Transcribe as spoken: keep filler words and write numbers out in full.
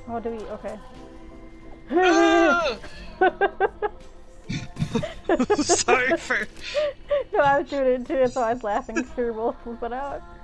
Oh, do we? Okay. Sorry for... No, I was doing it too, so I was laughing through both of it out.